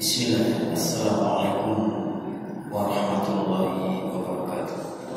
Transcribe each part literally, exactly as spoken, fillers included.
Bismillah, Assalamualaikum warahmatullahi wabarakatuh.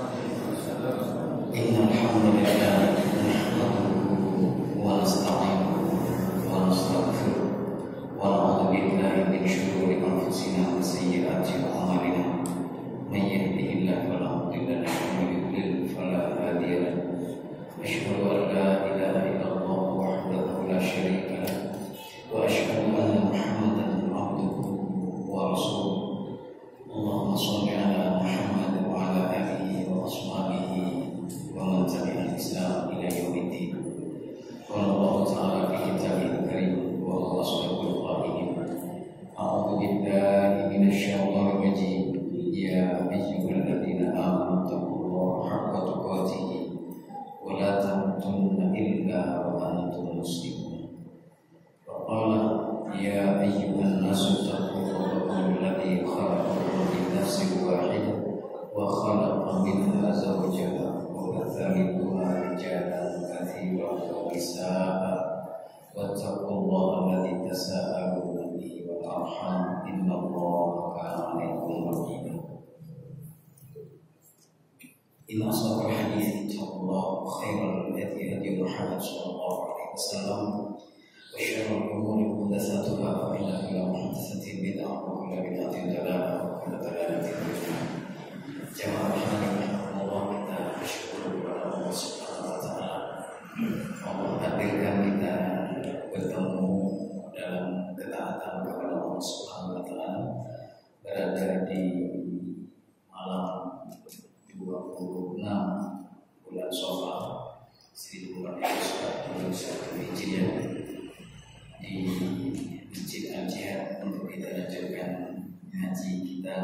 Innal hamdalillah nahmaduhu wa nasta'inuhu wa nastaghfiruh wa na'udzu billahi min shururi anfusina wa sayyiati a'malina. May yahdihillahu fala mudilla lahu wa may yudlil fala hadiya lahu. Asyhadu an la ilaha illallah wahdahu la syarika lahu wa asyhadu anna Muhammadan abduhu wa rasuluh. Allahumma shalli ala Muhammad wa ala alihi wa ashabihi wa man tabi'al Islam ila yaumiddin. Qala Allah ta'ala fi kitabihil karim wa huwa asdaqul qa'ilin. A'udzu billahi minasy syaithanir rajim. Ya ayyuhalladzina amanu taqullaha haqqa tuqatih wa la tamutunna illa wa antum muslimun. Wa qala ya ayyuhan nasu taqu rabbakum alladzi khalaqakum min nafsin wahidah wa khalaqa minha zawjaha wa batha minhuma rijalan katsiran wa nisaa'a wattaqullaha alladzi tasaaluna bihi wal arham innallaha kana 'alaykum raqiba. Inna asdaqal hadithi kitabullah khairal hadi hadi Muhammad sallallahu alaihi wasallam. وشر الأمور محدثاتها فإن كل محدثة بدعة وكل بدعة ضلالة وكل ضلالة في النار. Jamaah rahimahumullah, kita bersyukur kepada Allah Subhanahu wa taala. Allah takdirkan kita bertemu dalam ketaatan kepada Allah Subhanahu wa taala, berada di malam dua puluh enam bulan Syawal seribu empat ratus empat puluh satu Hijriah di Masjid Al-Jihad untuk kita lanjutkan ngaji kita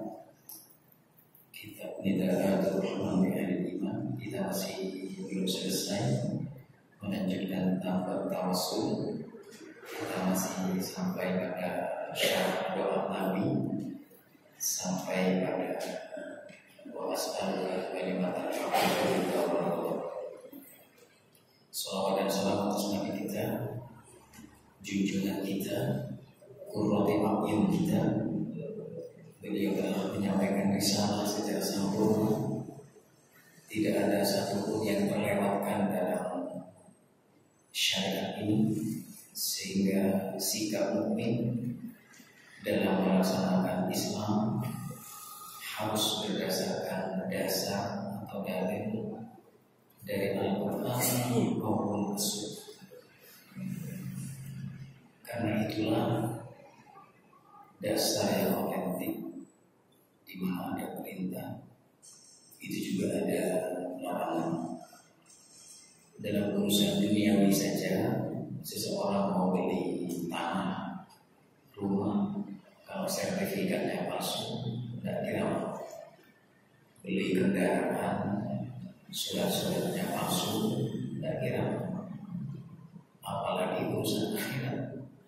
kitab Nidaatul Rahman bi Ahlil Iman. Kita masih belum selesai melanjutkan tentang tawassul. Kita masih sampai pada syarat doa Nabi, sampai pada wa as'aluka kalimatal haqqi wa tawakkaltu. Salawat dan salam atas Nabi kita, junjungan kita, qurrati a'yun kita. Beliau telah menyampaikan risalah secara sempurna. Tidak ada satupun yang terlewatkan dalam syariat ini, sehingga sikap mukmin dalam melaksanakan Islam harus berdasarkan dasar atau dalil dari Al-Quran maupun As-Sunnah. Karena itulah dasar yang otentik, di mana ada perintah, itu juga ada larangan. Dalam urusan duniawi saja, seseorang mau beli tanah, rumah, kalau sertifikatnya palsu, tidak dirawat. Beli kendaraan, surat-suratnya palsu, tidak dirawat. Apalagi urusan akhirat.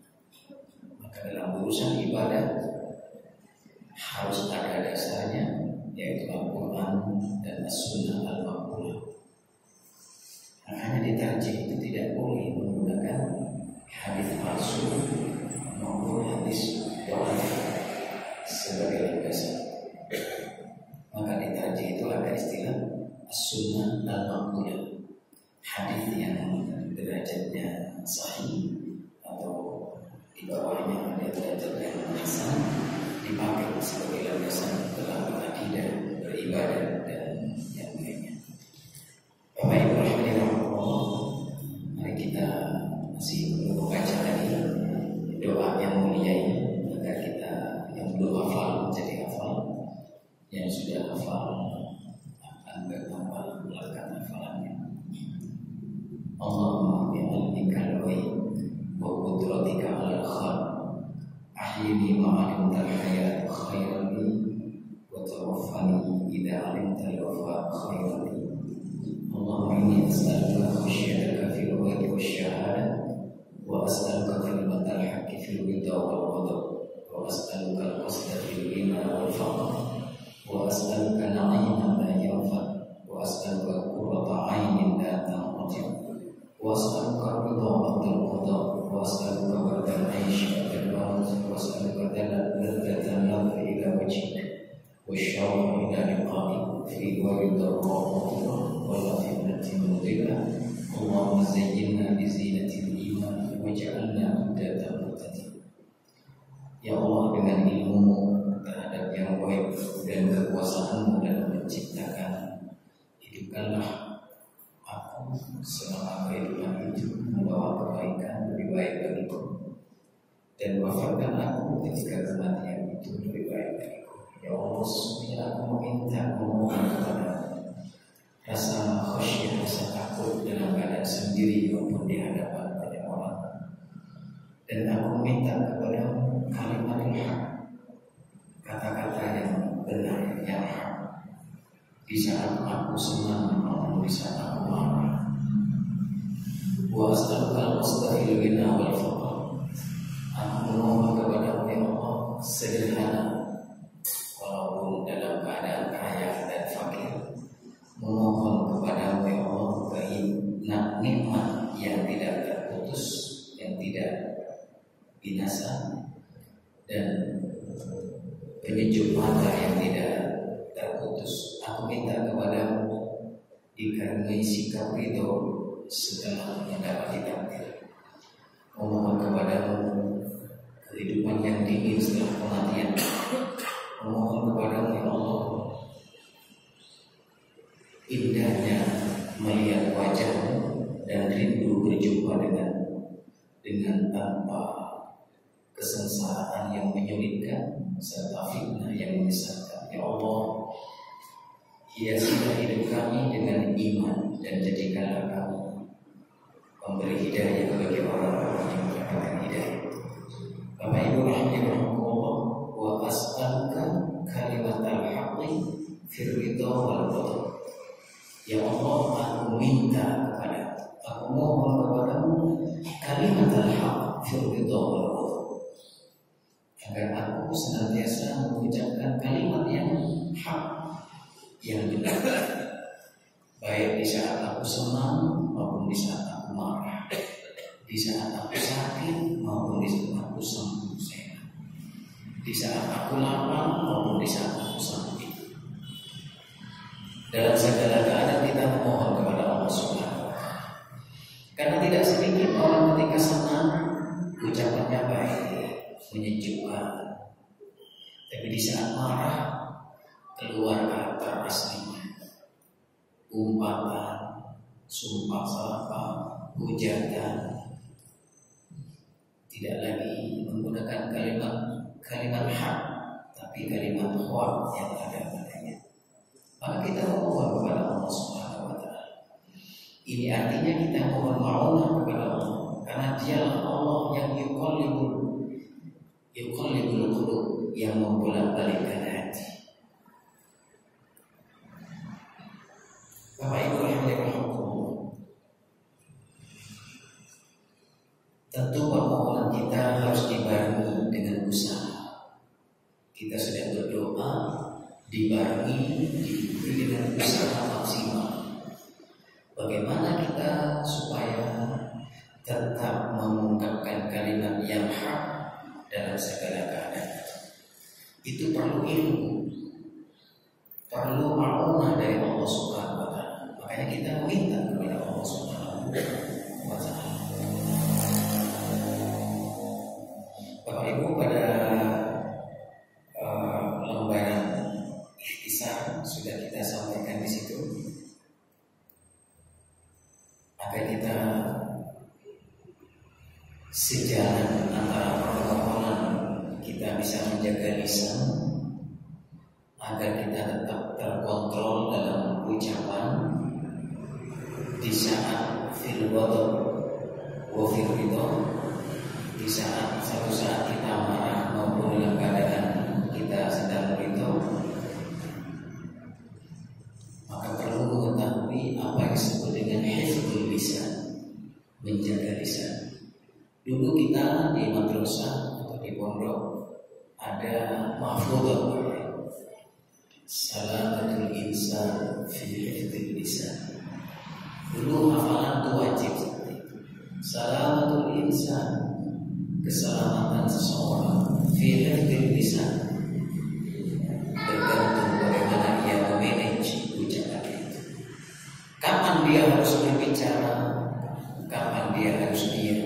Dalam urusan ibadah harus ada dasarnya, yaitu Al-Quran dan As-Sunnah Al-Maqbulah. Makanya di tarjih itu tidak boleh menggunakan hadis palsu maupun hadis dhaif sebagai dasar. Maka di tarjih itu ada istilah As-Sunnah Al-Maqbulah, hadis yang derajatnya sahih atau di bawahnya ada derajat yang hasan, dipakai sebagai landasan dalam berakidah, beribadah dan yang lainnya. Bapak Ibu rahimahullah, mari kita masih belum membaca tadi doa yang mulia ini, agar kita yang belum hafal menjadi hafal, yang sudah hafal akan bertambah melakukan hafalannya. Allahumma bi'ilmikal ghaib wa qudratika 'alal khalq ahyini ma 'alimtal hayat khairan li wa tawaffani idza 'alimtal wafa khairan li. Allahumma inni as'aluka khasyataka fil ghaibi wasyahadah wa as'aluka kalimatal haqqi fil ridha wal ghadab wa as'aluka al-qasda fil ghina wal faqr wa as'aluka na'iman la yanfa wa as'aluka qurrata 'ainin la tanqati wa as'aluka ridha ba'dal qada wa as'aluka bardal 'aish ba'dal maut wa as'aluka dalal إلى لقائك في وارد الضراء ولا فتنة مضلة اللهم زينا بزينة الإيمان واجعلنا هداة مهتدين. Ya Allah, dengan ilmu terhadap yang baik dan kekuasaan-Mu dalam menciptakan, hidupkanlah aku selama kehidupan itu membawa kebaikan lebih baik bagiku, dan wafatkan aku ketika kematian itu lebih baik bagiku. Ya Allah, sesungguhnya aku meminta memohon kepada rasa khasyah, rasa takut dalam keadaan sendiri maupun di hadapan banyak orang, dan aku minta kepada kalimat yang hak, kata-kata yang benar, yang hak, di saat aku senang maupun di saat aku marah. Wa as'aluka al-mustahil ghina wal faqr. Aku memohon kepadamu ya Allah sederhana walaupun dalam keadaan kaya dan fakir. Memohon kepadamu ya Allah kenikmat nikmat yang tidak terputus, yang tidak binasa, dan penyejuk mata yang tidak terputus. Aku minta kepadamu dikaruniai sikap ridho setelah mendapati takdir. Memohon kepadamu kehidupan yang dingin setelah kematian. Memohon kepadamu ya Allah indahnya melihat wajahmu dan rindu berjumpa dengan dengan tanpa kesengsaraan yang menyulitkan serta fitnah yang menyesatkan. Ya Allah, hiasilah hidup kami dengan iman dan jadikanlah kami memberi hidayah bagi orang-orang yang mendapatkan hidayah. Bapak Ibu rahimakumullah, wa as'aluka kalimatal haqqi fir ridha wal ghadab. Ya Allah, aku minta kepada, aku mohon kepadamu kalimatal haqq fir ridha wal ghadab, agar aku senantiasa mengucapkan kalimat yang hak, yang benar, baik di saat aku senang maupun di saat aku marah, di saat aku sakit maupun di saat aku sembuh sehat, di saat aku lapar maupun di saat aku sakit. Dalam segala keadaan kita memohon kepada Allah Subhanahu wa Ta'ala. Karena tidak sedikit orang ketika senang ucapannya baik, menyejukkan, tapi di saat marah keluar kata aslinya, umpatan, sumpah serapah, hujatan, tidak lagi menggunakan kalimat kalimat hak, tapi kalimat khawat yang ada padanya. Maka kita memohon kepada Allah Subhanahu wa Ta'ala. Ini artinya kita mohon ma'unah kepada Allah, karena Dialah Allah yang yuqallibul yuqallibul qulub, yang membolak-balikkan hati. Bapak Ibu rahimakumullah, tentu permohonan kita harus dibarengi dengan usaha. Kita sedang berdoa, dibarengi diikuti dengan usaha maksimal. Bagaimana kita supaya tetap mengungkapkan kalimat yang hak dalam segala keadaan? Itu perlu ilmu, perlu ma'unah dari Allah Subhanahu wa Ta'ala. Makanya kita meminta kepada Allah Subhanahu wa Ta'ala. Bapak Ibu, pada uh, lembaran ikhtisar sudah kita sampaikan di situ, agar kita sejalan antara permohonan kita bisa menjaga lisan agar kita tetap terkontrol dalam ucapan di saat fil ghadab wa fil ridha, di saat satu saat kita marah maupun dalam keadaan kita sedang ridha. Maka perlu mengetahui apa yang disebut dengan hifdzul lisan, menjaga lisan. Dulu kita di madrasah atau di pondok ada mahfudhah, salamatul insan fi hifdzil lisan. Dulu hafalan itu wajib. Salamatul insan, keselamatan seseorang fi hifdzil lisan, tergantung bagaimana dia harus berbicara, kapan dia harus diam.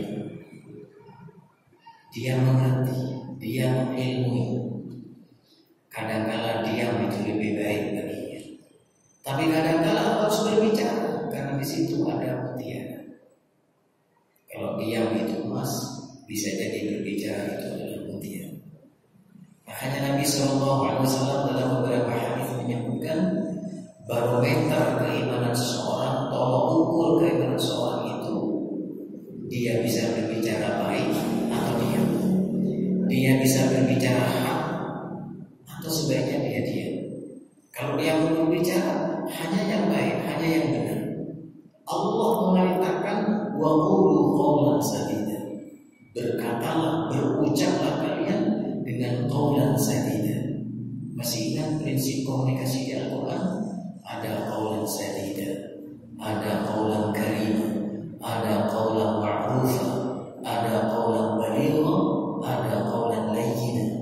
Dia mengerti, dia mengilmui. Kadang-kala diam itu lebih baik baginya. Tapi kadang-kala harus berbicara, karena di situ ada mutiara. Kalau diam itu emas, bisa jadi berbicara itu adalah mutiara. Makanya Nabi Shallallahu Alaihi Wasallam dalam beberapa hadis menyebutkan barometer keimanan seseorang, tolok ukur keimanan seseorang itu dia bisa berbicara baik atau diam. Dia bisa berbicara hak atau sebaiknya dia diam. Kalau dia mau berbicara hanya yang baik, hanya yang benar. Allah memerintahkan wa qulu qawlan sadida. Berkatalah, berucaplah kalian dengan qawlan sadida. Masih ingat prinsip komunikasi di Al-Quran? Ada qawlan sadida, ada qawlan karimah, ada qawlan ma'rufa, ada qawlan baligha, ada qawlan layyina.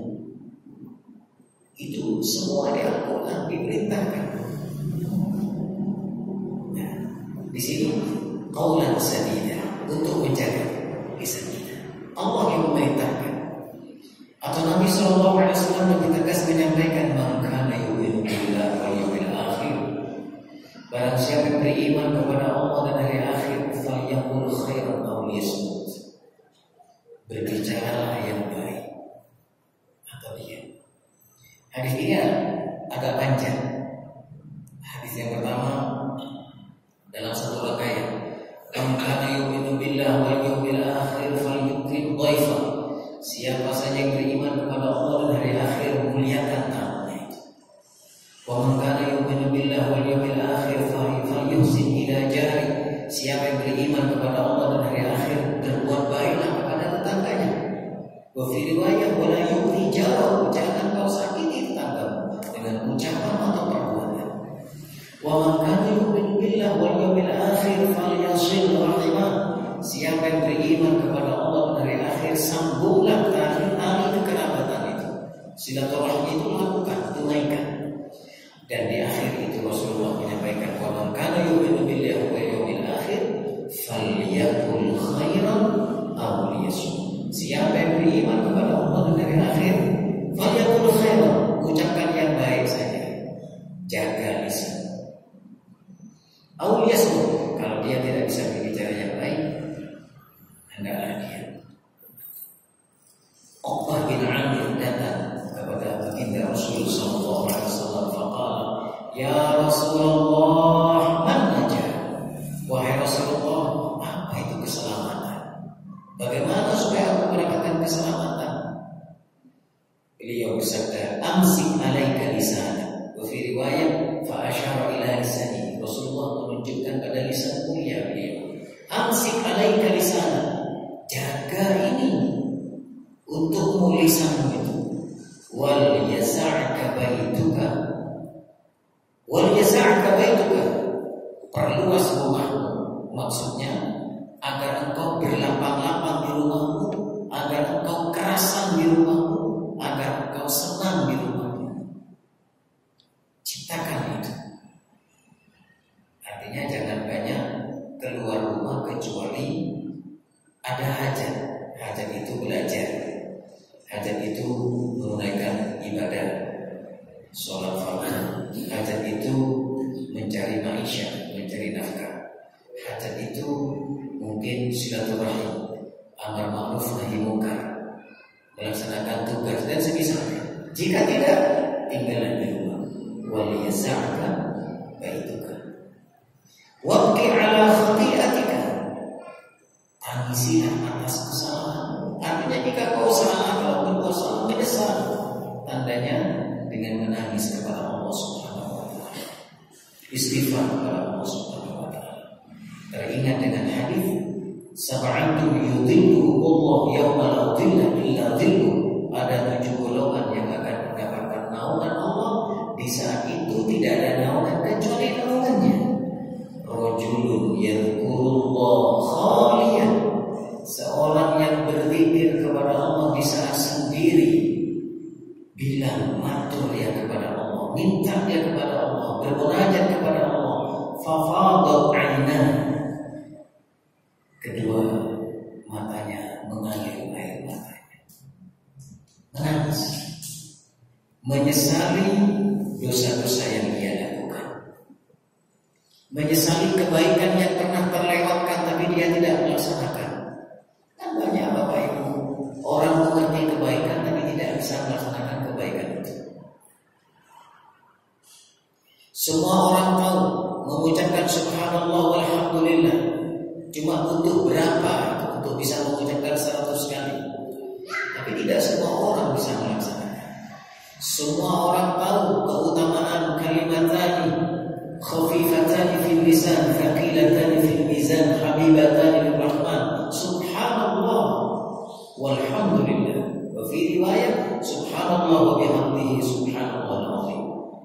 Itu semua di Al-Quran diperintahkan. Nah, di sini qawlan sadida untuk menjaga lisan kita. Allah yang memerintahkan. Atau Nabi Shallallahu Alaihi Wasallam lebih tegas menyampaikan, man kana yu'minu billahi wal yawmil akhir. Barang siapa yang beriman kepada Allah dan hari akhir, falyaqul khairan aw liyasmut. Berbicaralah yang baik atau diam. Hadis ini agak panjang. Hadis yang pertama dalam satu rakaat, man kana yu'minu billahi wal yawmil akhir falyukrim dhaifa. Siapa saja yang beriman kepada Allah dan hari akhir, muliakan tamunya itu. Wa man kana yu'minu billahi wal yawmil akhir falyuhsin ila jari. Siapa yang beriman kepada Allah dan hari akhir, berbuat baiklah kepada tetangganya. Wa fi riwayah wala yu'ti jarahu, jangan kau sakiti tetanggamu dengan ucapan atau perbuatan. Wa man kana yu'minu billahi wal yawmil akhir falyasil rahimah. Siapa yang beriman kepada Allah dan hari akhir, sambunglah tali kekerabatan itu. Silaturahmi itu lakukan, tunaikan. Dan di akhir itu Rasulullah menyampaikan, wa man kana yu'minu billahi wal yawmil akhir falyaqul khairan aw liyasmut. Siapa yang beriman kepada Allah dan hari akhir, falyaqul khairan, ucapkan yang baik saja. Jaga lisan. Aw liyasmut, kalau dia tidak bisa berbicara yang baik, hendaklah dia. Uqbah bin Amir datang kepada baginda Rasulullah sallallahu alaihi wasallam, faqala, ya Rasulullah, man najah? Wahai Rasulullah, apa itu keselamatan? Bagaimana supaya aku mendapatkan keselamatan? Beliau bersabda, amsik alaika lisana. Wa fi riwayat fa asyara ila lisani. Rasulullah menunjukkan pada lisan mulia beliau. Amsik alaika lisana. Jaga ini untukmu lisanmu itu. Wal yasa'ka baituka. Wal yasa'ka baituka. Perluas rumahmu. Maksudnya agar engkau berlapang-lapang di rumahmu, agar engkau kerasan di rumahmu, agar engkau senang di rumahmu. Ciptakan itu. Artinya jangan banyak keluar rumah kecuali ada hajat. Hajat itu belajar. Hajat itu menunaikan ibadah, sholat fardu. Hajat itu mencari maisha, mencari nafkah. Hajat itu mungkin silaturahim, amar ma'ruf nahi munkar, melaksanakan tugas dan semisalnya. Jika tidak, tinggallah di rumah. Wal yasa'ka baituka. Wabki ala khati'atika. Tangisilah atas kesalahan. Artinya jika kau salah, kalau berbuat salah, menyesal. Tandanya dengan menangis kepada Allah Subhanahu wa taala. Istighfar kepada Allah Subhanahu wa taala. Teringat dengan hadis, sab'atun yudhilluhum Allah yauma la dhilla illa dhilluh. Ada tujuh golongan yang akan mendapatkan naungan Allah. Di saat itu tidak ada naungan kecuali naungannya. Rajulun yadhkurullah khaliyan. Seorang yang berzikir kepada Allah di saat sendiri, bilang matur dia kepada Allah, minta dia kepada Allah, bermunajat kepada Allah. Fafadat 'ainah, menyesali dosa-dosa yang ia lakukan, menyesali kebaikan yang pernah terlewatkan tapi dia tidak melaksanakan. Kan banyak Bapak Ibu orang mengerti kebaikan tapi tidak bisa melaksanakan kebaikan itu. Semua orang tahu mengucapkan subhanallah walhamdulillah, cuma butuh berapa untuk bisa mengucapkan seratus kali. Tapi tidak semua orang bisa melaksanakan. Semua orang tahu keutamaan kalimatani khafifatani fil lisan thaqilatani fil mizan habibatani lir rahman, subhanallah walhamdulillah, wa fi riwayat subhanallah wa bihamdihi subhanallahul azim.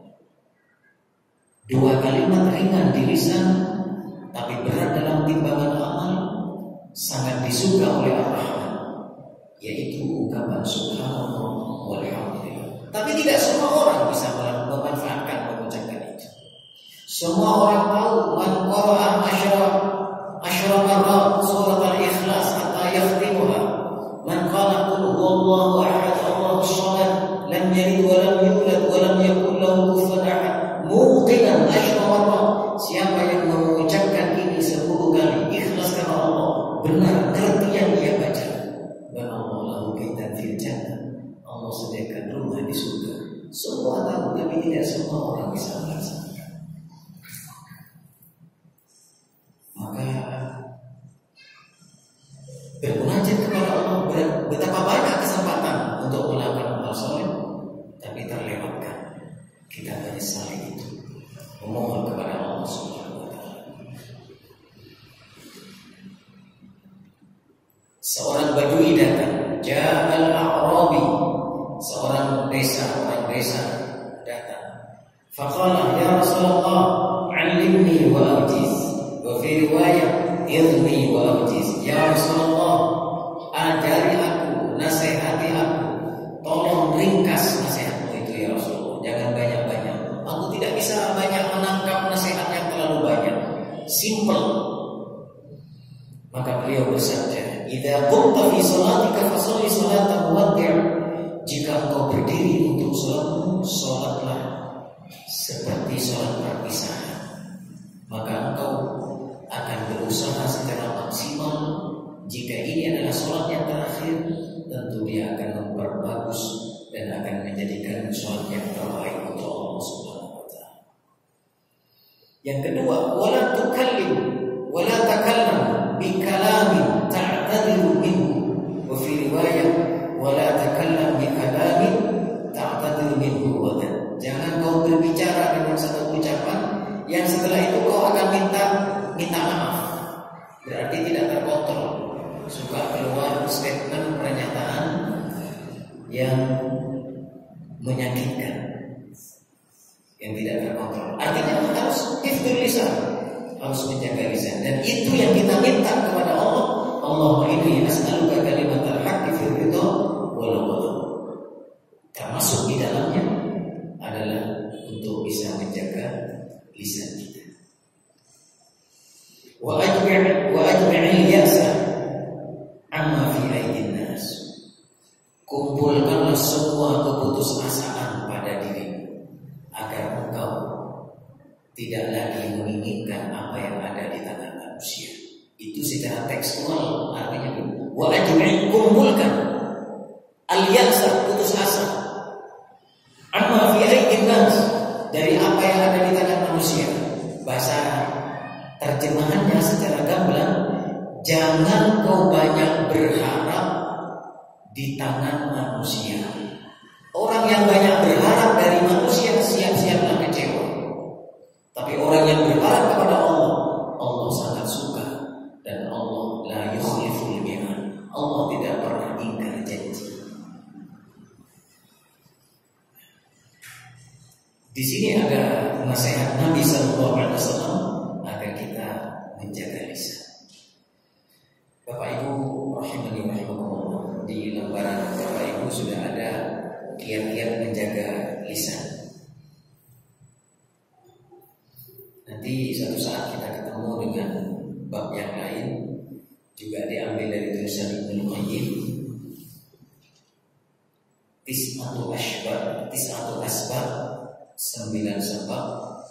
Dua kalimat ringan di lisan tapi berat dalam timbangan amal, sangat disuka oleh Ar-Rahman, yaitu ungkapan subhanallah walhamdulillah. Tapi tidak semua orang bisa memanfaatkan mengucapkan itu. Semua orang tahu man qara'a asyara asyara marrat surat al-ikhlas hatta yakhtimuha, man qala qul huwallahu ahad Allahus samad lam yalid wa lam yulad wa lam yakul lahu kufuwan ahad muqinan asyara marrat. Siapa yang mengucapkan ini sepuluh kali ikhlas karena Allah, benar arti yang dia baca, dan Allah lahu baitan fil jannah, Allah sediakan rumah di surga. Semua tahu tapi tidak semua orang bisa melaksanakan. Maka bermunajat kepada Allah, betapa banyak kesempatan untuk melakukan amal soleh tapi terlewatkan. Kita menyesali itu, memohon kepada Allah Subhanahu wa taala. Seorang badui datang, ja'al a'rabi, seorang desa, orang desa datang. Faqala ya Rasulullah, 'allimni wa awjiz. Wa fi riwayat idni wa awjiz. Ya Rasulullah, ajari aku, nasihati aku. Tolong ringkas nasihatmu itu ya Rasulullah. Jangan banyak-banyak. Aku tidak bisa banyak menangkap nasihat yang terlalu banyak. Simple. Maka beliau bersabda, "Idza qumta fi salatika fasholli salatan muwaddi'." Jika engkau berdiri untuk salatmu, salatlah seperti salat perpisahan. Maka engkau akan berusaha secara maksimal. Jika ini adalah salat yang terakhir, tentu dia akan memperbagus dan akan menjadikan salat yang terbaik untuk Allah Subhanahu wa taala. Yang kedua, wala tukallim wala takallam bi kalamin ta'tadiru minhu. Wa fi riwayat wala takallam bi kalamin ta'tadiru minhu. Jangan kau berbicara dengan satu ucapan yang setelah itu kau akan minta minta maaf. Berarti tidak terkontrol. Suka keluar statement pernyataan yang menyakitkan, yang tidak terkontrol. Artinya harus hifdzul lisan, harus menjaga lisan. Dan itu yang kita minta kepada Allah. Allahumma inni as'aluka kalimatal haqqi fil ridha wal ghadab. Termasuk di dalamnya adalah untuk bisa menjaga lisan kita. Wa ajmi' wa ajmi'il ya'sa amma fi aidin nas. Kumpulkanlah semua keputusasaan pada dirimu agar engkau tidak lagi menginginkan apa yang ada di tangan manusia. Itu secara tekstual artinya wa ajmi', kumpulkan al-ya'sa, putus asa, amma fi aidin nas, dari apa yang ada di tangan manusia. Bahasa terjemahannya secara gamblang, jangan kau banyak berharap di tangan manusia. Orang yang banyak berharap dari manusia siap-siaplah kecewa. Tapi orang yang berharap kepada Allah, Allah sangat suka, dan Allah la yukhliful mi'ad. Allah tidak pernah ingkar janji. Di sini ada nasihat Nabi sallallahu alaihi wasallam agar kita menjaga lisan. Bapak Ibu rahimani rahimakumullah, di lembaran Bapak Ibu sudah ada kiat-kiat menjaga lisan. Nanti suatu saat kita ketemu dengan bab yang lain, juga diambil dari tulisan Ibnu Qayyim, Tis'atu Ashbab tis'atu asbab, sembilan sebab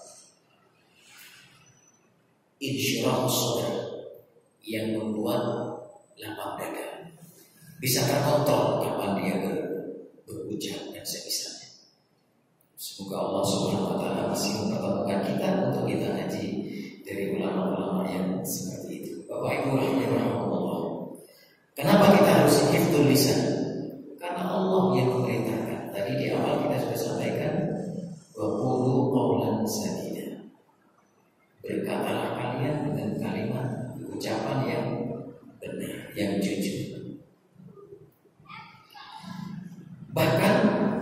insyirah sadar yang membuat lapang dada, bisa terkontrol kapan dia ber, berucap dan sebisanya. Semoga Allah Subhanahu wa taala masih mempertemukan kita untuk kita ngaji dari ulama-ulama yang seperti itu. Bapak Ibu rahimahullah. Kenapa kita harus hifdzul lisan? Karena Allah yang memerintahkan. Tadi di awal kita sudah sampaikan, wa qulu qawlan sadida. Berkatalah kalian dengan kalimat ucapan yang benar, yang jujur. Bahkan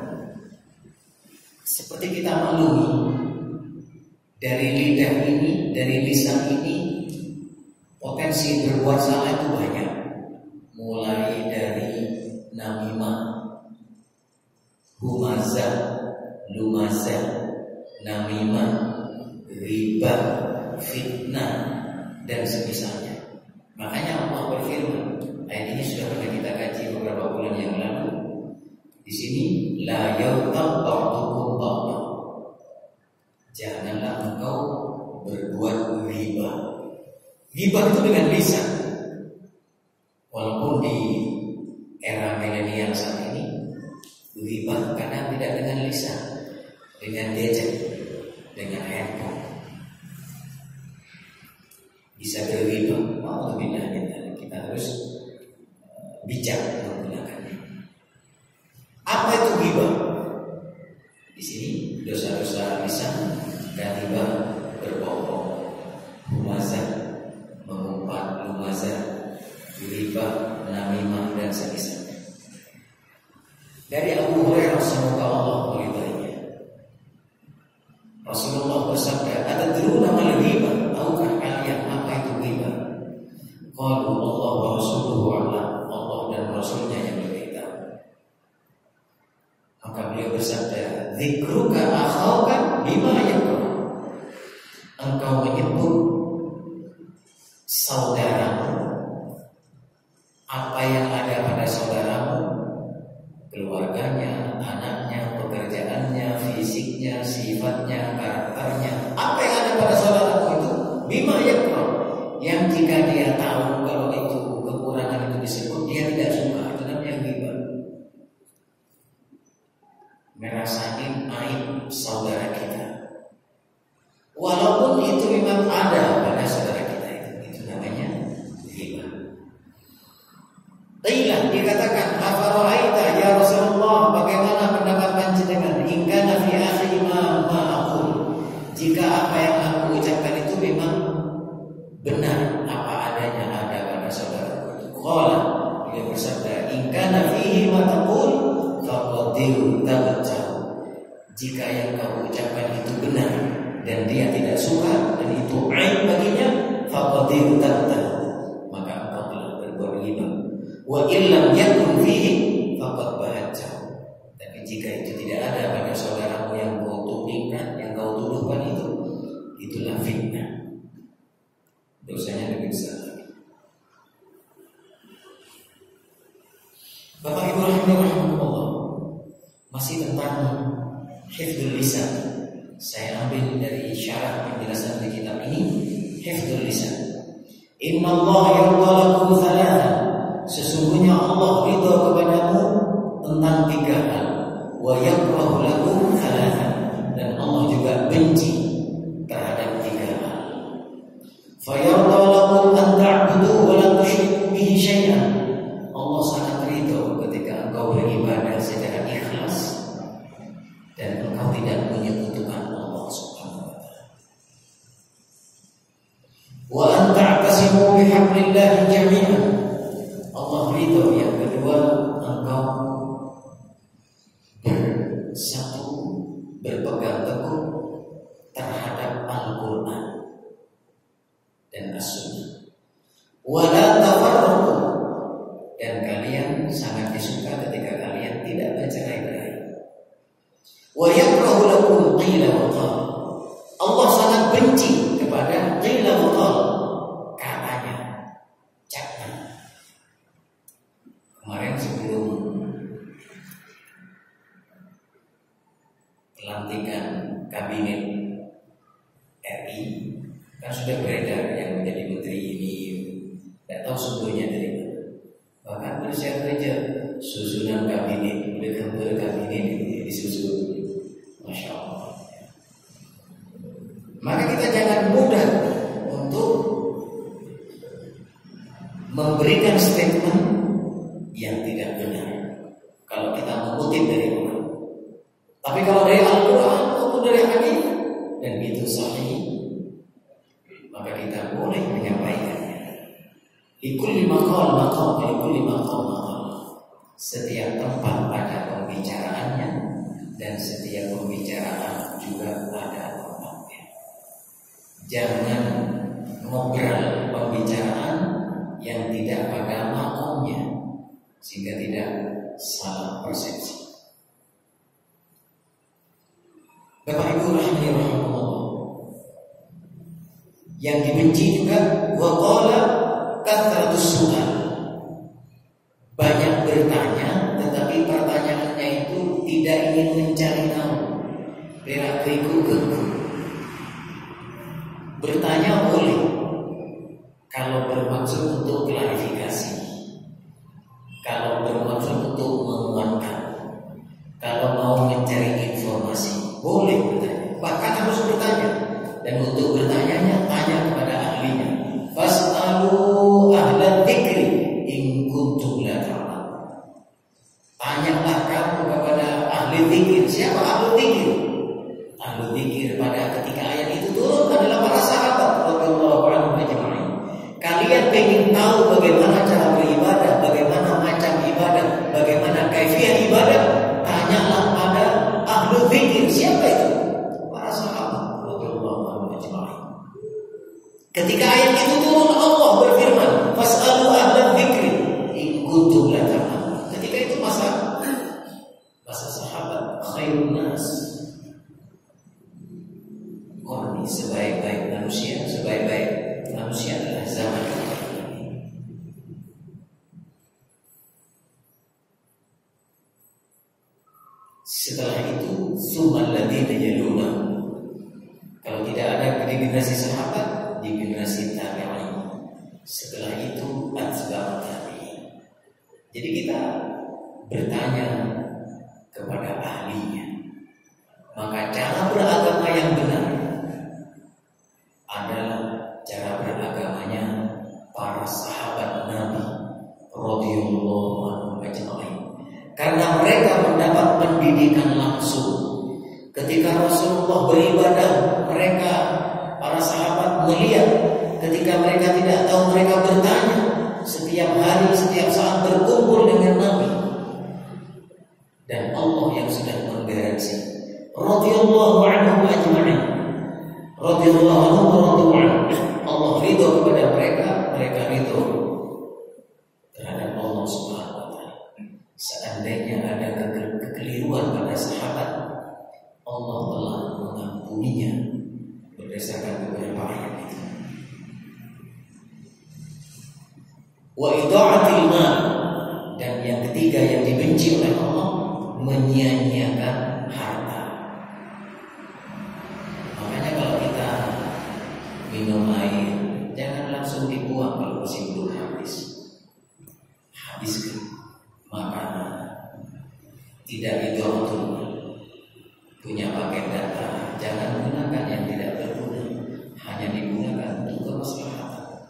seperti kita maklumi, dari lidah ini, dari lisan ini, potensi berbuat salah itu banyak. Mulai dari namimah, humazah, lumazah, namimah, riba, fitnah, dan semisalnya. Makanya Allah berfirman, ayat ini sudah pernah kita kaji beberapa bulan yang lalu. Di sini, la yaghtab ba'dukum ba'da. Janganlah engkau berbuat riba. Riba itu dengan lisan. Walaupun di era milenial saat ini, riba kadang tidak dengan lisan, dengan gadget, dengan handphone. Bisa berriba. Alhamdulillah, kita harus bijak menggunakannya. Apa itu riba? Di sini dosa-dosa lisan dan riba berbau-bau. Humazah, mengumpat, lumazah, riba, namimah, dan semisalnya. Dari Abu Hurairah semoga Allah meridainya, Rasulullah bersabda, "Atadruna mal riba?" Tahukah kalian apa itu riba? Qalu Allah wa rasuluhu a'lam. Allah dan Rasulnya yang lebih tahu. Maka beliau bersabda, "Dzikruka akhauka bima yakrah." Engkau menyebut saudaramu, apa yang ada pada saudaramu, keluarganya, anaknya, pekerjaannya, fisiknya, sifatnya, karakternya, apa yang ada pada saudaramu itu bima yakrah, yang jika dia tahu kalau itu kekurangan itu disebut, dia tidak suka. Itu namanya riba. Merasani aib saudara kita, walaupun itu memang ada pada saudara kita, itu, itu namanya riba. Qila, dikatakan, afara'aita ya Rasulullah, bagaimana pendapat panjenengan in kana fi akhir ma ma aqul, jika apa yang aku ucapkan itu memang benar, apa adanya ada pada saudaraku. Qala, dia bersabda, in kana fihi ma taqul faqadiru tabtahu. Jika yang kau ucapkan itu benar dan dia tidak suka dan itu aib baginya, faqadiru tabtahu, maka engkau telah berbuat riba. Wa illam yakun fihi faqad bahajjahu. Tapi jika itu tidak ada pada saudaramu yang kau tudingkan, yang kau tuduhkan itu, itulah fitnah. Dosanya lebih besar lagi. Bapak Ibu rahimahullah, masih tentang hifdzul lisan. Saya ambil dari syarah penjelasan di kitab ini, hifdzul lisan. Inna Allah yarda lakum thalatha. Sesungguhnya Allah ridha kepadamu tentang tiga hal. Wa yakrahu lakum thalatha. Dan Allah juga benci terhadap tiga hal. Fa yarda lakum an ta'budu wa la tusyriku bihi syai'an. Allah sangat ridha ketika engkau beribadah secara ikhlas dan engkau tidak menyekutukan Allah Subhanahu wa taala. Wa an ta'tasimu bihablillahi jami'an. Allah ridha yang kedua, engkau bersatu, berpegang teguh terhadap Al-Quran dan As-Sunnah. Wa la tafarraqu, dan kalian sangat disuka ketika kalian tidak bercerai-berai. Wa yakrahu lakum qila wa qal. Allah sangat benci kepada qila wa qal, katanya, cakna. Kemarin sebelum R I kan sudah beredar yang menjadi menteri ini, tidak tahu sumbernya dari mana. Bahkan berusia kerja susunan kabinet, udah kabinet disusun, masya Allah. Maka kita jangan mudah untuk memberikan statement yang tidak benar kalau kita mengutip dari orang. Tapi kalau dari Al-Quran maupun dari hadis dan itu sahih, maka kita boleh menyampaikannya. Likulli maqal maqal, likulli maqal maqal. Setiap tempat ada pembicaraannya dan setiap pembicaraan juga ada tempatnya. Jangan ngobrol pembicaraan yang tidak pada makomnya sehingga tidak salah persepsi. Bapak Ibu rahimani rahimakumullah. Yang dibenci juga wa qala kathratus su'al. Banyak bertanya tetapi pertanyaannya itu tidak ingin mencari tahu. Berak-beriku-beriku. Bertanya boleh kalau bermaksud untuk klarifikasi, kalau bermaksud untuk menguatkan, kalau mau mencari informasi boleh bertanya, bahkan harus bertanya. Dan untuk bertanyanya tanya kepada ahlinya. Fas'alu ahla dzikri in kuntum la ta'lamun. Tanyalah kamu kepada ahli dzikir. Siapa ahli dzikir? Ahli dzikir pada ketika ayat itu turun adalah para sahabat radhiyallahu anhum ajma'in. Kalian ingin tahu bagaimana cara beribadah, bagaimana macam ibadah, bagaimana kaifiah ibadah? Tanyalah pada ahli dzikir. Siapa itu? Para sahabat radhiyallahu anhum ajma'in. Ketika ayat itu turun, Allah berfirman, "Fas'alu ahla dzikri in kuntum la ta'lamun." Ketika itu masa masa sahabat khairun nas. Oh, ini sebaik-baik manusia, sebaik-baik manusia adalah zaman ini. Setelah itu summal ladzina yaluna. Kalau tidak ada di generasi sahabat, di generasi tabi'in. Setelah itu atba'ut tabi'in. Jadi kita bertanya kepada ahlinya. Maka cara beragama yang benar adalah cara beragamanya para sahabat Nabi radhiyallahu anhum ajma'in. Karena mereka mendapat pendidikan langsung. Ketika Rasulullah beribadah, mereka para sahabat melihat. Ketika mereka tidak tahu, mereka bertanya. Setiap hari, setiap saat berkumpul dengan Nabi. Dan Allah yang sudah menggaransi radhiyallahu anhum ajma'in. Radhiyallahu anhum wa radu anhu. Allah ridho kepada mereka, mereka ridho terhadap Allah Subhanahu wa taala. Seandainya ada ke- kekeliruan pada sahabat, Allah telah mengampuninya berdasarkan beberapa ayat itu. Wa idha'atil mal, dan yang ketiga yang dibenci oleh Allah, menyia-nyiakan harta. Makanya kalau kita minum air, jangan langsung dibuang kalau masih belum habis. Habiskan makanan. Tidak idha'atul mal. Punya paket data, jangan gunakan yang tidak berguna, hanya digunakan untuk kemaslahatan.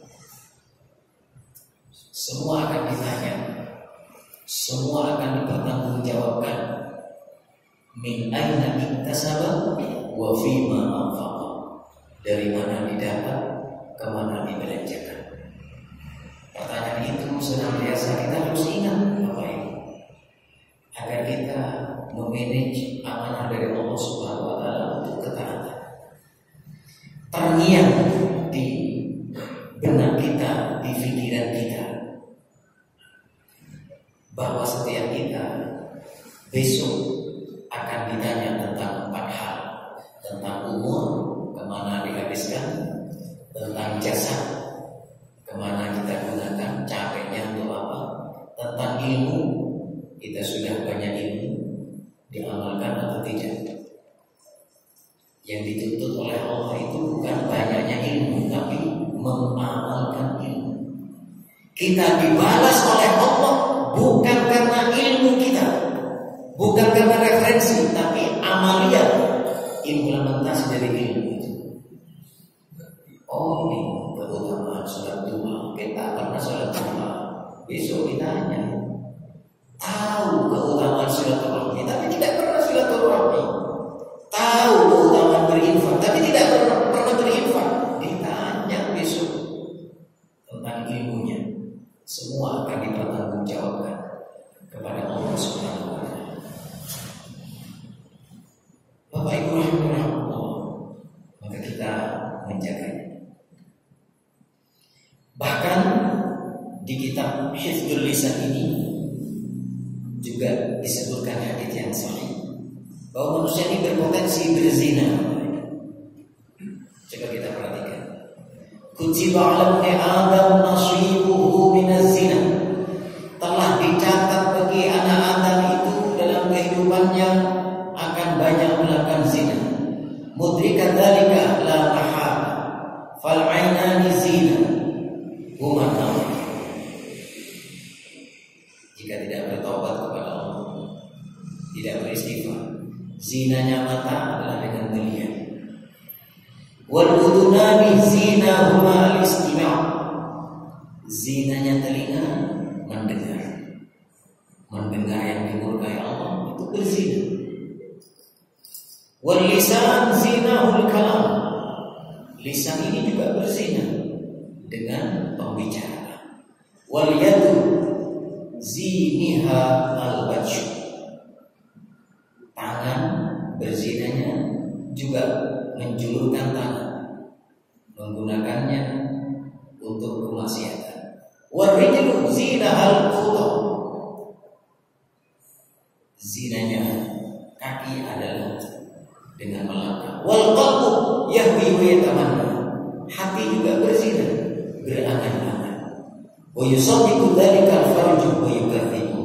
Semua akan ditanya, semua akan dipertanggungjawabkan. Min aina iktasaba wa fima anfaqa. Dari mana didapat, kemana dibelanjakan. Pertanyaan itu senantiasa kita harus ingat, Bapak Ibu, agar kita memanage amanah dari Allah Subhanahu wa taala untuk ketaatan. Terngiang di benak kita, di pikiran kita, bahwa setiap kita besok akan ditanya tentang empat hal. Tentang umur, kemana dihabiskan. Tentang jasa, kemana kita gunakan, capeknya untuk apa. Tentang ilmu, kita sudah banyak ilmu, diamalkan atau tidak. Yang dituntut oleh Allah itu bukan Kita dibalas oleh Allah bukan karena ilmu kita, bukan karena referensi, tapi amalia, implementasi dari ilmu itu. Oh, ini keutamaan sholat duha. Kita pernah sholat duha, besok ditanya, tahu keutamaan silaturahmi, tapi tidak pernah silaturahmi. Tahu keutamaan berinfak, tapi tidak pernah pernah berinfak. Ditanya besok tentang ilmunya, semua akan dipertanggungjawabkan kepada Allah Subhanahu wa Ta'ala. Bapak Ibu rahimahullah, maka kita menjaganya. Bahkan di kitab Hifdzul Lisan ini juga disebutkan hadits yang sahih bahwa manusia ini berpotensi berzina. Coba kita perhatikan. Kutiba 'ala ibni Adam nasibuhu minaz zina. Telah dicatat bagi anak Adam itu dalam kehidupannya akan banyak melakukan zina. Mudrika dzalika la mahal. Fal 'ainani zina. Huma nar. Jika tidak bertobat kepada Allah, tidak beristighfar, zinanya mata adalah dengan melihat. Wal udunani zinahuma al-istima'. Zinanya telinga mendengar. Mendengar yang dimurkai Allah itu berzina. Wal lisan zinahul kalam. Lisan ini juga berzina dengan pembicaraan. Wal yadu ziniha al-bajju. Tangan berzinanya juga menjulurkan tangan, menggunakannya untuk kemaksiatan. Warijlu zinahal khuta. Zinanya kaki adalah dengan melangkah. Wal qalbu yahwi wa yatamanna. Hati juga berzina, berangan-angan. Wa yusaddiqu dzalika al-farju wa yukadzibu.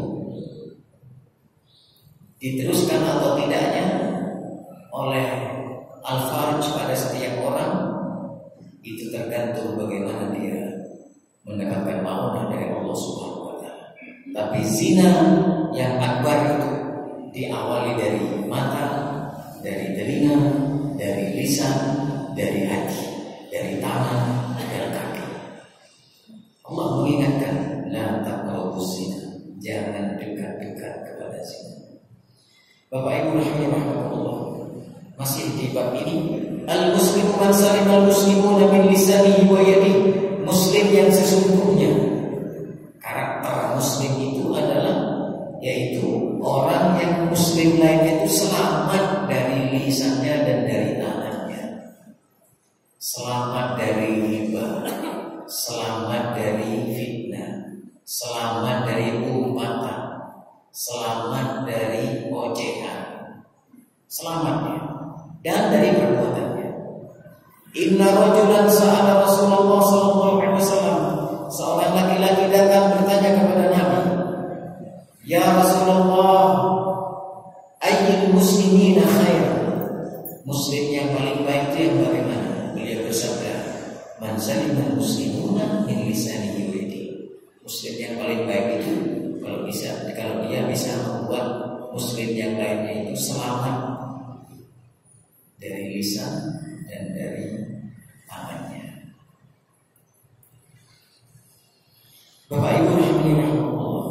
Diteruskan atau tidaknya oleh al-farj pada setiap orang itu tergantung bagaimana dia mendapatkan maunah dari Allah Subhanahu wa Ta'ala. Tapi zina yang akbar itu diawali dari mata, dari telinga, dari lisan, dari hati, dari tangan, dari kaki. Allah mengingatkan, la taqrabuz zina, jangan dekat-dekat kepada zina. Bapak Ibu rahimahullah, masih di bab ini, al-muslimu man salima al-muslimuna min lisanihi wa yadihi. Muslim yang sesungguhnya, karakter muslim itu adalah yaitu orang yang muslim lainnya itu selamat dari lisannya dan dari tangannya, selamat dari riba, selamat dari fitnah, selamat dari umpatan, selamat dari ocehan, selamatnya dan dari perbuatannya. Inna rajulan sa'ala Rasulullah sallallahu alaihi wasallam. Seorang laki-laki datang bertanya kepada Nabi, "Ya Rasulullah, ayyul muslimina khair?" Muslim yang paling baik itu yang bagaimana? Beliau bersabda, "Man salima muslimuna min lisanihi wa yadihi." Muslim yang paling baik itu kalau bisa, kalau dia bisa membuat muslim yang lainnya itu selamat dari lisan dan dari tangannya. Bapak Ibu rahimahullah,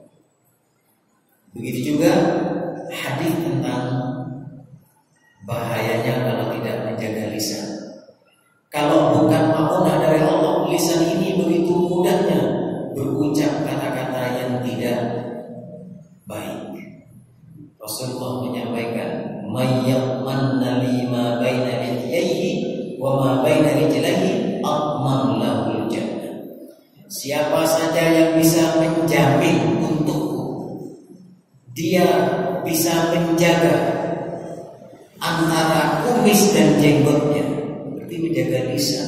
begitu juga hadis tentang bahayanya kalau tidak menjaga lisan. Kalau bukan maunah dari Allah, lisan ini begitu mudahnya berucap kata-kata yang tidak baik. Rasulullah menyampaikan, "Mayyamanna lima baina lihiyaihi wa ma baina rijlaihi atman lahul jannah." Siapa saja yang bisa menjamin untukku, dia bisa menjaga antara kumis dan jenggotnya, berarti menjaga lisan,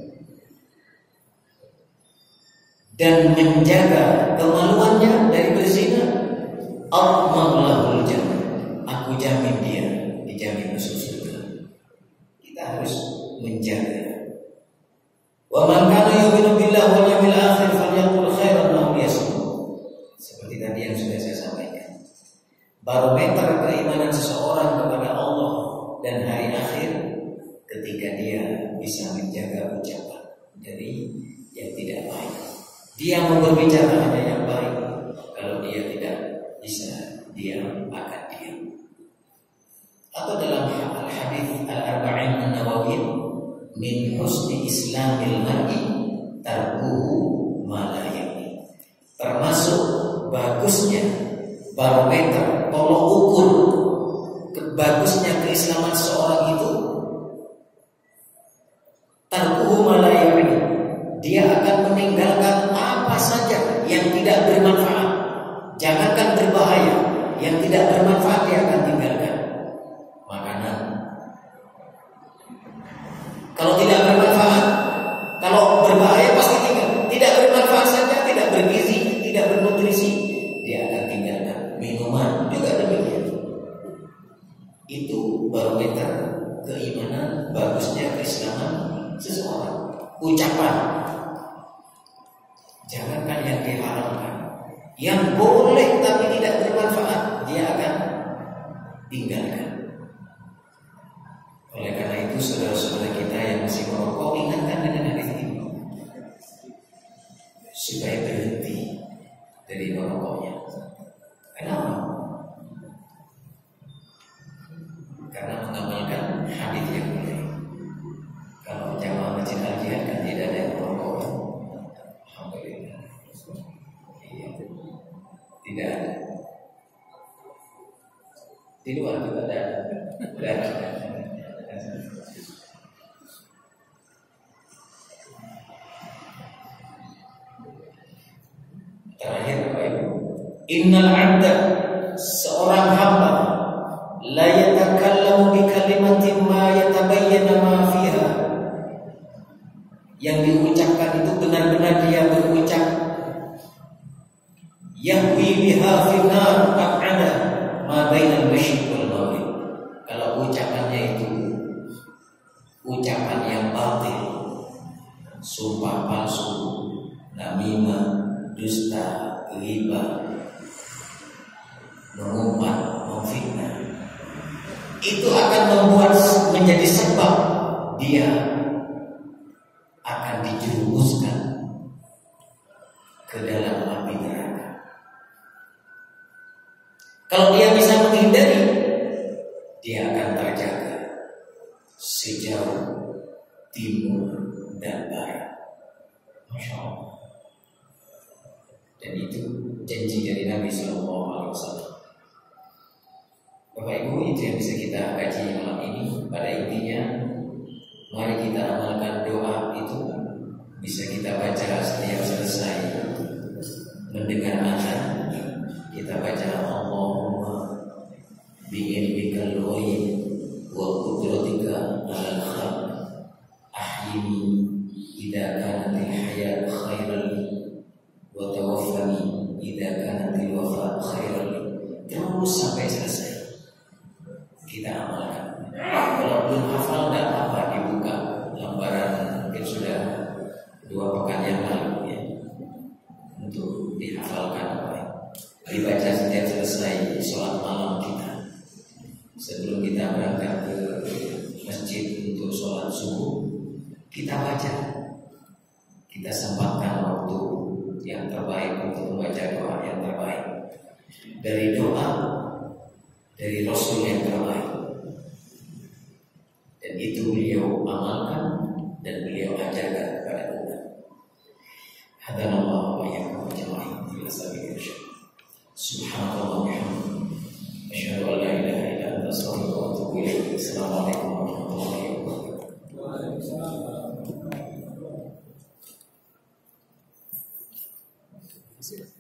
dan menjaga kemaluannya dari berzina, atman lahul jannah, aku jamin dia dijamin masuk surga. Kita harus menjaga. Wa man kana yu'minu billahi wal yawmil akhir falyaqul khairan barometer keimanan seseorang kepada Allah dan hari akhir ketika dia bisa menjaga ucapan dari yang tidak baik. Dia mau berbicara hanya yang baik. Kalau dia tidak bisa diam, akan diam. Atau dalam hadis Al-Arba'in An-Nawawiyyin, min husni islamil mar'i tarkuhu ma la ya'ni. Termasuk bagusnya barometer, tolok ukur bagusnya keislaman seorang itu tarkuhu ma la ya'ni. Dia akan meninggalkan apa saja yang tidak bermanfaat. Jangankan berbahaya, yang tidak bermanfaat dia akan tinggalkan. Makanan. Kalau tidak bermanfaat, kalau berbahaya pasti tinggal. Tidak bermanfaat saja, tidak bergizi, tidak bernutrisi, dia akan tinggalkan. Minuman juga demikian. Itu barometer keimanan, bagusnya keislaman seseorang. Ucapan, jangankan yang diharamkan, yang boleh tapi tidak bermanfaat, dia akan tinggalkan. Oleh karena itu, saudara-saudara kita yang masih merokok, ingatkan dengan hadis ini supaya berhenti dari merokoknya. Kenapa? Karena mengamalkan hadis yang mulia. Kalau jamaah masjid Al-Jihad kan tidak ada yang merokok. Alhamdulillah. Iya. Tidak ada. Di luar juga ada. Tidak ada. Terakhir Bapak Ibu, innal 'abda, seorang hamba, la yatakallamu bi kalimatin ma yatabayyana ma fiha. Yang diucapkan itu benar-benar dia berucap yahwi biha finnar ab'ada ma bainal masyriq wal maghrib. Kalau ucapannya itu ucapan yang batil, sumpah palsu, namimah, dusta, ghibah, mengumpat, memfitnah, itu akan membuat menjadi sebab dia akan dijerumuskan ke dalam api neraka. Kalau dia bisa menghindari, dia akan terjaga sejauh timur dan barat. Masya Allah. Dan itu janji dari Nabi Sallallahu Alaihi Wasallam. Bapak Ibu, itu yang bisa kita kaji malam ini. Pada intinya, mari kita amalkan doa itu. Bisa kita baca setiap selesai mendengar azan. Kita baca Allahumma bi'ilmikal ghaib wa qudratika 'alal khalq ahyini idza kanatil hayat khairan li wa tawaffani idza kanatil wafat khairan li. Terus sampai selesai kita amalkan. Kalau belum hafal tidak apa, dibuka lembaran mungkin sudah dua pekan yang lalu ya, untuk dihafalkan, dibaca setiap selesai sholat malam kita. Sebelum kita berangkat ke masjid untuk sholat subuh, kita baca, kita sempatkan waktu yang terbaik untuk membaca doa yang terbaik. Dari doa dari Rasul yang terbaik, dan itu beliau amalkan dan beliau ajarkan kepada umat. Hadanallahu wa iyyakum ajma'in ila sabilil syarr. Subhanallah wa bihamdihi, asyhadu an la ilaha illa anta, astaghfiruka wa atubu ilaik. Assalamualaikum warahmatullahi wabarakatuh. Waalaikumsalam.